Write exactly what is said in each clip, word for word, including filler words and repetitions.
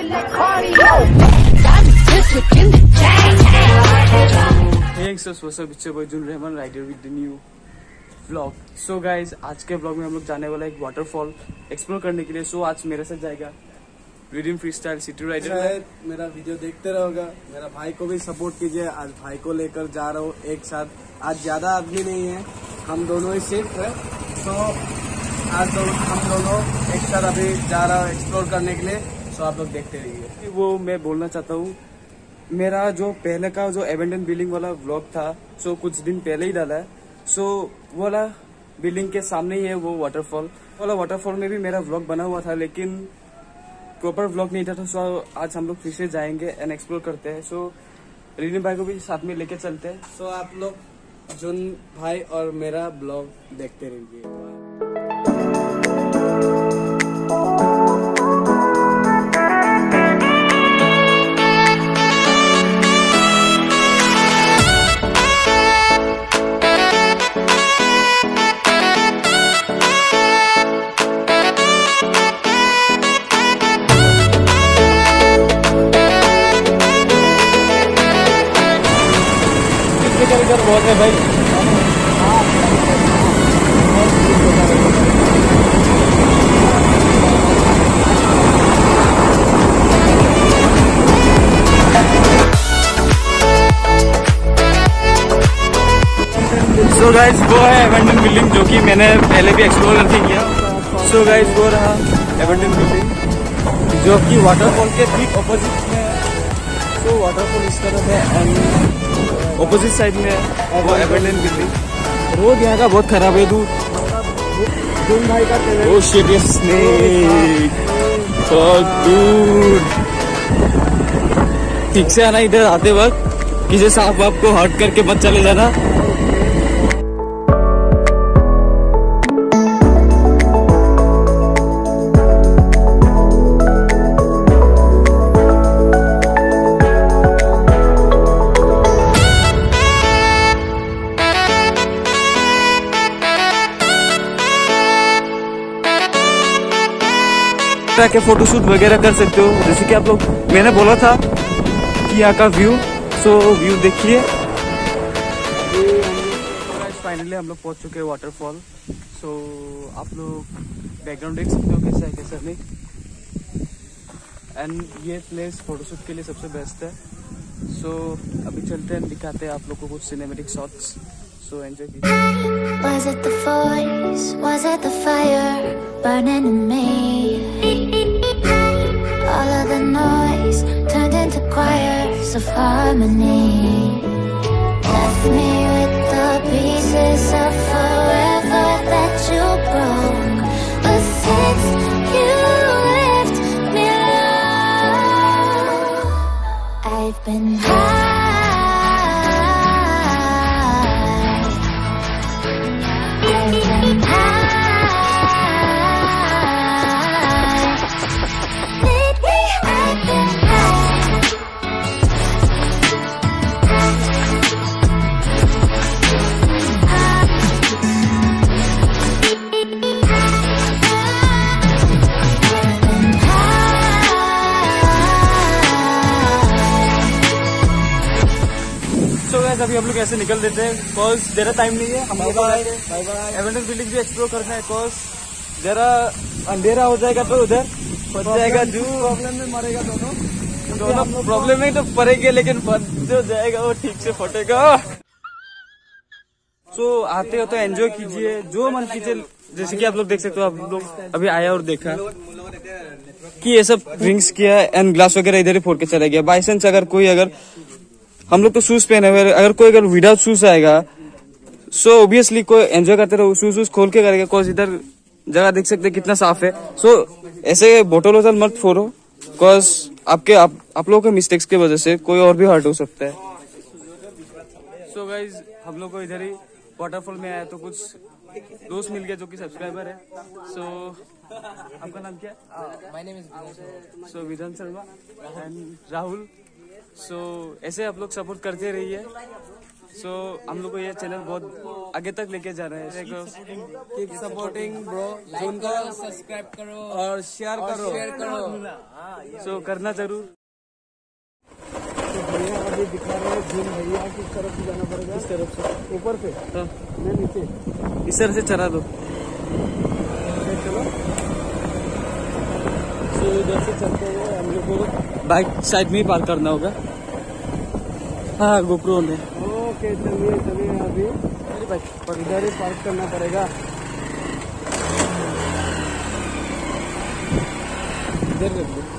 Rahman rider with the new vlog. So guys आज के vlog में हम लोग जाने वाला एक वाटरफॉल एक्सप्लोर करने के लिए। सो so, आज मेरे साथ जाएगा redeem free style city rider. मेरा वीडियो देखते रहोगा, मेरा भाई को भी सपोर्ट कीजिए। आज भाई को लेकर जा रहा हूँ एक साथ। आज ज्यादा आदमी नहीं है, हम दोनों ही सिर्फ है। सो आज दो, हम दोनों एक साथ अभी जा रहा हूँ एक्सप्लोर करने के लिए। सो आप लोग देखते रहिए। वो मैं बोलना चाहता हूँ, मेरा जो पहले का जो एबेंडन बिल्डिंग वाला व्लॉग था, सो कुछ दिन पहले ही डाला है। सो वो वाला बिल्डिंग के सामने ही है वो वाटरफॉल वाला। वाटरफॉल में भी मेरा व्लॉग बना हुआ था, लेकिन प्रॉपर व्लॉग नहीं था। तो सो आज हम लोग फिर से जाएंगे एंड एक्सप्लोर करते हैं। सो रिनी भाई को भी साथ में लेके चलते हैं। सो आप लोग जुन भाई और मेरा ब्लॉग देखते रहिए। बहुत है भाई। सो गाइस वो है एबेंडन बिल्डिंग जो कि मैंने पहले भी एक्सप्लोर करके किया। सो गाइस वो रहा एबेंडन बिल्डिंग जो कि वाटरफॉल के ठीक ऑपोजिट में है। सो वाटरफॉल इस तरफ है एंड ऑपोजिट साइड में वो एबेंडन बिल्डिंग। रोड यहाँ का बहुत खराब है। दूर जुन भाई का ओ शिट ये स्नेक दूर। ठीक से आना, इधर आते वक्त किसी सांप वाप को हर्ट करके मत चले जाना। के फोटोशूट वगैरह कर सकते हो, जैसे कि आप लोग मैंने बोला था कि यहाँ का व्यू। सो व्यू देखिए। फाइनली हम लोग पहुंच चुके हैं वाटरफॉल। सो आप लोग बैकग्राउंड देख सकते हो कैसा है कैसा नहीं। एंड ये प्लेस फोटोशूट के लिए सबसे बेस्ट है। सो अभी चलते हैं, दिखाते हैं आप लोग को कुछ सिनेमेटिक शॉट्स। सो एंजॉय कीजिए। Was it the voice? Was it the fire burning in me? All of the noise turned into choirs of harmony. Left me with the pieces of forever that you broke. But since you left me alone, I've been high. अभी हम लोग ऐसे निकल देते हैं, cause जरा time नहीं है। हम लोग एबेंडन बिल्डिंग भी एक्सप्लोर करना है, कॉज जरा अंधेरा हो जाएगा तो उधर फंस जाएगा। जो प्रॉब्लम में मरेगा दोनों दोनों प्रॉब्लम में तो पड़ेंगे, लेकिन जो जाएगा वो ठीक से फटेगा। सो so, आते हो तो एंजॉय कीजिए, जो मन कीजिए। जैसे कि आप लोग देख सकते हो, आप लोग अभी आया और देखा कि ये सब ड्रिंक्स किया एंड ग्लास वगैरह इधर ही फोड़ के चला गया। बाई चांस अगर कोई अगर हम लोग तो शूज पहने हुए, अगर कोई अगर विदाउट शूज आएगा सो ऑब्वियसली कोई एंजॉय करते रहो, शूज शूज खोल के करेगा। कॉज इधर जगह देख सकते हैं कितना साफ है। सो so, ऐसे बोतल वोतल मत फोड़ो, कॉज आपके आप, आप लोगों के मिस्टेक्स की वजह से कोई और भी हर्ट हो सकता है। सो so गाइज हम लोग को इधर ही वाटरफॉल में आया तो कुछ दोस्त मिल गए जो कि सब्सक्राइबर है। सो so, आपका नाम क्या है? My name is so Vidhan Sharma and Rahul. So so, ऐसे आप लोग सपोर्ट करते रहिए। सो so, हम लोग को ये चैनल बहुत आगे तक लेके जा रहे हैं। कीप सपोर्टिंग ब्रो, जून को सब्सक्राइब करो और शेयर करो शेयर करो सो so, करना जरूर। तो भैया अभी दिखा रहे हैं जून भैया किस तरफ से जाना पड़ेगा। इस तरफ से ऊपर से हाँ मैं नीचे इस तरह से चला दो। चलो तो इधर से चलते हुए हम लोग को बाइक साइड में ही पार्क करना होगा। हाँ गोप्रो ने। ओके चलिए चलिए अभी इधर ही पार्क करना पड़ेगा। इधर रख दो।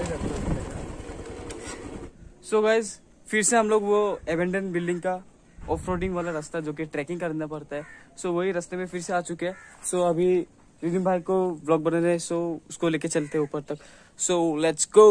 सो गाइज फिर से हम लोग वो एबेंडन बिल्डिंग का ऑफ रोडिंग वाला रास्ता जो कि ट्रैकिंग करना पड़ता है, सो so, वही रास्ते में फिर से आ चुके हैं। सो so, अभी विपिन भाई को ब्लॉग बना रहे हैं, सो so, उसको लेके चलते हैं ऊपर तक। सो लेट्स गो।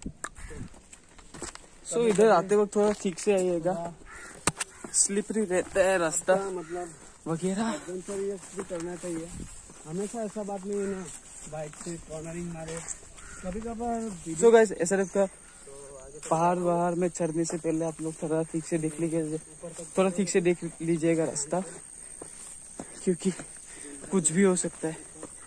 सो इधर आते वक्त थोड़ा ठीक से आइएगा, स्लिपरी रहता है रास्ता मतलब वगैरह। एडवेंचर ये भी करना चाहिए, हमेशा ऐसा बात नहीं है ना बाइक से कॉर्नरिंग मारे कभी कभार। सो गाइस ऐसा लगता पहाड़ वहाड़ में चढ़ने से पहले आप लोग थोड़ा ठीक से देख लीजिए, थोड़ा ठीक से देख लीजिएगा रास्ता, क्योंकि कुछ भी हो सकता है।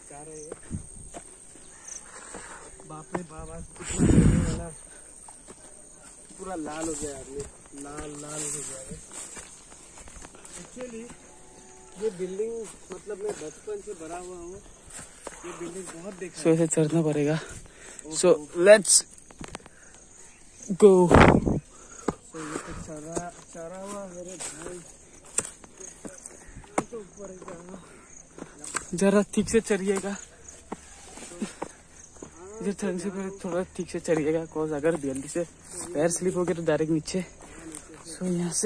बाप रे बाबा कितना वाला पूरा लाल हो गया आदमी, लाल लाल हो गया। एक्चुअली ये बिल्डिंग मतलब मैं बचपन से बड़ा हुआ हूँ, ये बिल्डिंग बहुत देखा। सो ऐसे चढ़ना पड़ेगा। So let's go. तो ये तो चढ़ा चढ़ा हुआ मेरे भाई तो ऊपर जरा ठीक से चढ़िएगा, इधर चढ़ने से पहले थोड़ा ठीक से चढ़िएगा, कॉज अगर जल्दी से पैर स्लिप हो गया तो डायरेक्ट नीचे। सो यहाँ से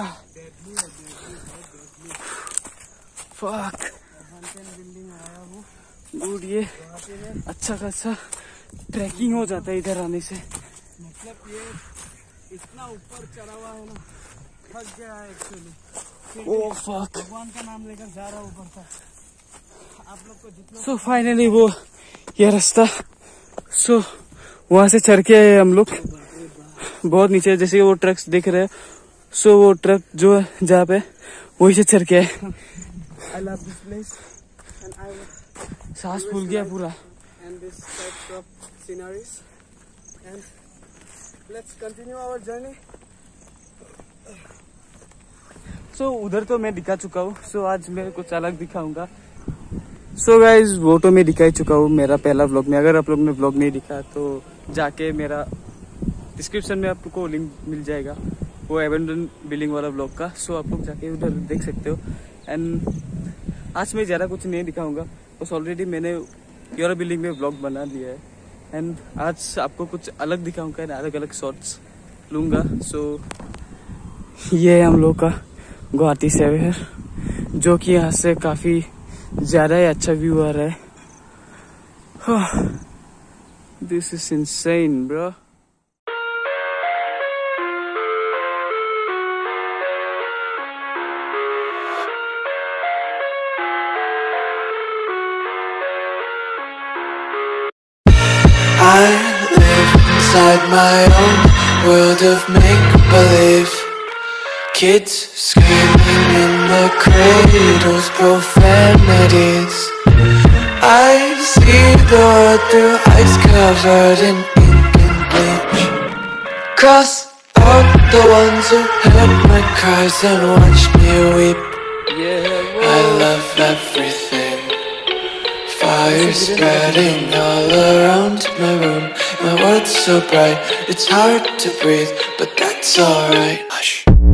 फक बिल्डिंग आया हूँ गुड, ये अच्छा खासा ट्रैकिंग हो जाता है इधर आने से। मतलब ये इतना ऊपर चढ़ा हुआ है ना, थक गया है एक्चुअली। Oh fuck. भगवान का नाम लेकर जा रहा हूँ ऊपर तक। आप लोग को जितना सो फाइनली वो ये रास्ता, सो so, वहां से चढ़ के आए हम लोग बहुत नीचे, जैसे वो ट्रक्स दिख रहे हैं। सो so, वो ट्रक जो है जहाँ पे वही से चढ़ के आए। I love this place and I would सांस फूल गया पूरा। and this types of sceneries and let's continue our journey. So so, उधर तो मैं दिखा चुका हूँ, सो so, आज मैं कुछ अलग दिखाऊंगा। सो so गाइज वो तो मैं दिखा ही चुका हूँ मेरा पहला व्लॉग में। अगर आप लोग ने व्लॉग नहीं दिखा तो जाके मेरा डिस्क्रिप्शन में आपको लिंक मिल जाएगा वो एबेंडन बिल्डिंग वाला व्लॉग का। सो so, आप लोग जाके उधर देख सकते हो। एंड आज मैं ज़्यादा कुछ नहीं दिखाऊंगा, बस ऑलरेडी मैंने ये वाला बिल्डिंग में व्लॉग बना लिया है। एंड आज आपको कुछ अलग दिखाऊंगा, अलग अलग शॉट्स लूँगा। सो so, ये है हम लोग का गुवाहाटी शहर, जो कि यहाँ से काफ़ी ज़्यादा ही अच्छा व्यू आ रहा है। This is insane bro. I live inside my own world of make-believe. Kids screaming in the cradles, profanities. I see the world through ice covered in ink and bleach. Cross out the ones who heard my cries and watched me weep. I love everything. Fire spreading all around my room. My world's so bright, it's hard to breathe, but that's alright. Hush.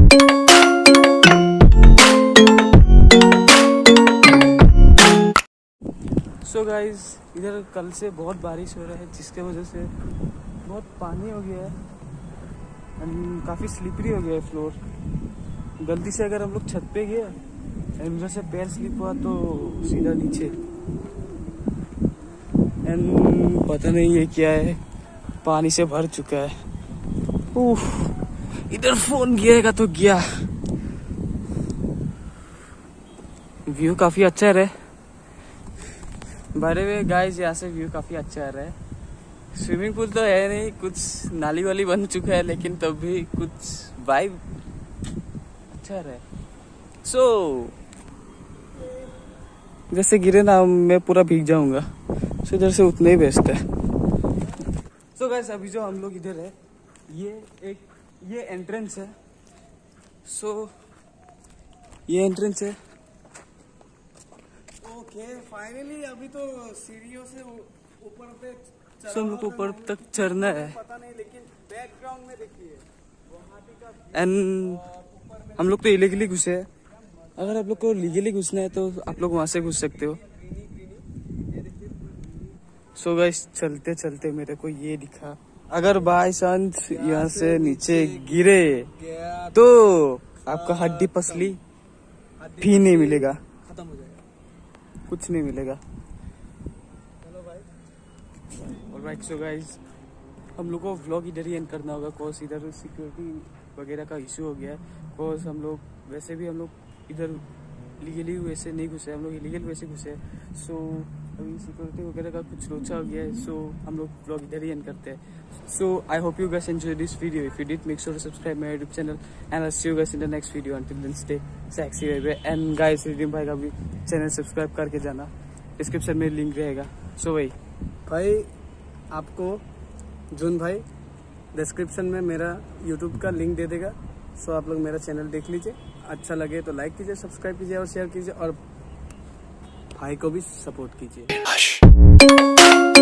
So guys इधर कल से बहुत बारिश हो रहा है, जिसके वजह से बहुत पानी हो गया है एंड काफ़ी स्लिपरी हो गया है फ्लोर। गलती से अगर हम लोग छत पे गए एंड उधर से पैर स्लिप हुआ तो सीधा नीचे। एंड पता नहीं ये क्या है, पानी से भर चुका है। उफ, इधर फोन गिरेगा तो गया। व्यू काफ़ी अच्छा है। बाय द वे गाइस यहाँ से व्यू काफ़ी अच्छा आ रहा है। स्विमिंग पूल तो है नहीं, कुछ नाली वाली बन चुका है, लेकिन तब भी कुछ वाइब अच्छा रहे। सो so, जैसे गिरे ना मैं पूरा भीग जाऊंगा, सो so, इधर से उतना ही बेस्ट है। सो so गाइस अभी जो हम लोग इधर है, ये एक ये एंट्रेंस है। सो so, ये एंट्रेंस है। ओके फाइनली अभी तो सीढ़ियों से ऊपर पे सो हम लोग को ऊपर तक चढ़ना है। पता नहीं, लेकिन बैकग्राउंड में देखिए एंड हम लोग तो इलीगली घुसे हैं। अगर आप लोग को लीगली घुसना है तो आप लोग वहां से घुस सकते हो। सो so गाइस चलते चलते मेरे को ये दिखा, अगर बाय चांस यहाँ से नीचे गिरे तो आपका हड्डी पसली भी नहीं मिलेगा, खत्म हो जाएगा, कुछ नहीं मिलेगा। चलो भाई। ऑलराइट सो गाइस हम लोग को व्लॉग इधर ही एंड करना होगा, कॉज इधर सिक्योरिटी वगैरह का इशू हो गया है। कॉज हम लोग वैसे भी हम लोग इधर लीगली वैसे नहीं घुसे, हम लोग इलीगल वैसे घुसे। सो so, अभी सिक्योरिटी वगैरह का कुछ लोचा हो गया है। सो so, हम लोग व्लॉग इधर ही एंड करते हैं। So I hope you guys enjoy this video. If you did make sure to subscribe my YouTube channel and I see you guys in the next video. Until then stay sexy baby. And guys रिदीम भाई का भी channel subscribe करके जाना, description में link रहेगा। सो so, भाई भाई आपको जून भाई डिस्क्रिप्शन में मेरा यूट्यूब का लिंक दे देगा। सो आप लोग मेरा चैनल देख लीजिए, अच्छा लगे तो लाइक कीजिए, सब्सक्राइब कीजिए और शेयर कीजिए, और भाई को भी सपोर्ट कीजिए।